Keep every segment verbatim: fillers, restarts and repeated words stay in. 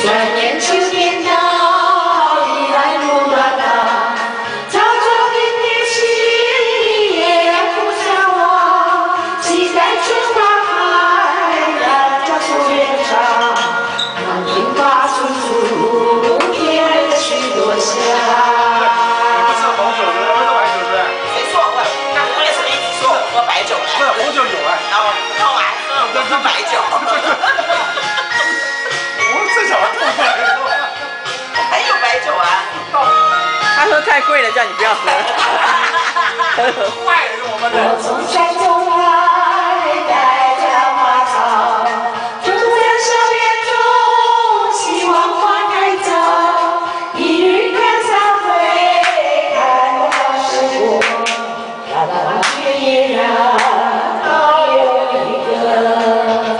转眼秋天到，依然如那大，朝朝天天心也不相忘，期待春花开，人家树叶长，满天花处处贴着许多香。 不是红酒的，不是白酒的。 谁说我？那我也是没你说，我白酒来。 不是红酒有哎。 然后喝完喝，我喝白酒。 我这小孩吐出来了。 还有白酒啊？ 他说太贵了，叫你不要喝。 坏人我们的。 我从山中来，带着花草，种在校园中，希望花开早。一日看三回，看过好时光，但那却依然保有一个。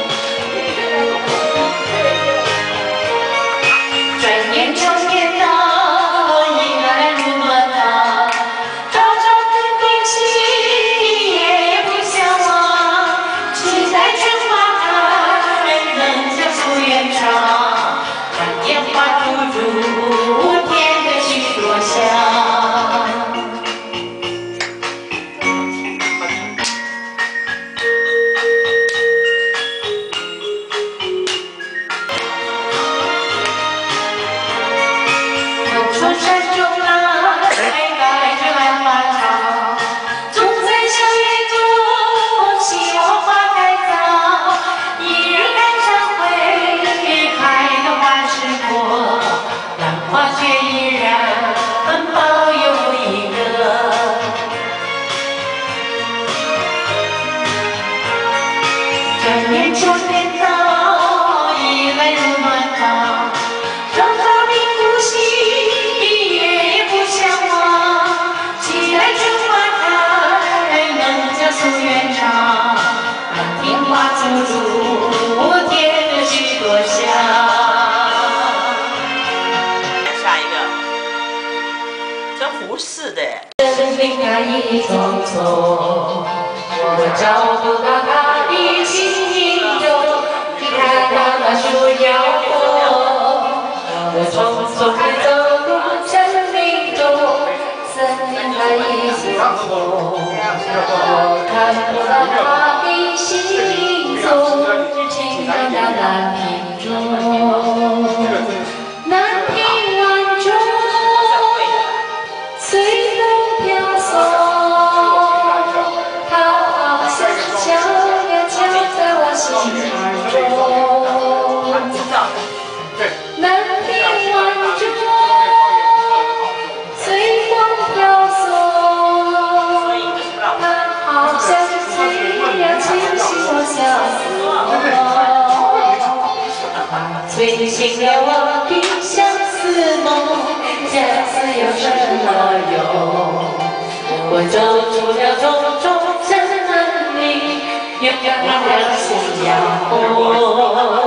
转眼秋天到。从山中来，带着浪漫草，种在校园中，希望花开早。一日看上回，开得万事过，兰花却依然保有一个。转眼秋天到，依然如暖房，朝朝的呼吸。夙愿长，满天花处处贴着许多香。 下一个，这胡适的。 生命它一匆匆，我找不到它的情影中。你看它那树摇晃，我匆匆地走入生命中，生命它一匆匆。我看不到他的行踪，只听到那兰亭中，兰亭晚钟随风飘送，它好像悄呀悄在我心坎中。兰亭晚钟随风飘送。好像虽然清醒我相思梦，吹醒了我的相思梦，相思有什么用？我走出了重重森林，又让心摇动。